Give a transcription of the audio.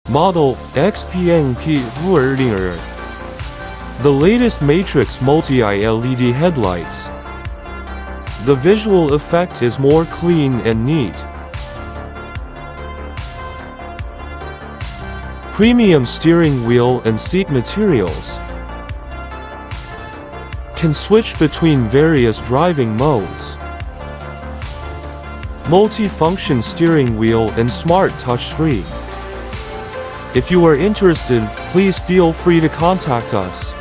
Model XPeng P5. The latest matrix multi-LED headlights. The visual effect is more clean and neat. Premium steering wheel and seat materials. Can switch between various driving modes. Multi-function steering wheel and smart touchscreen. If you are interested, please feel free to contact us.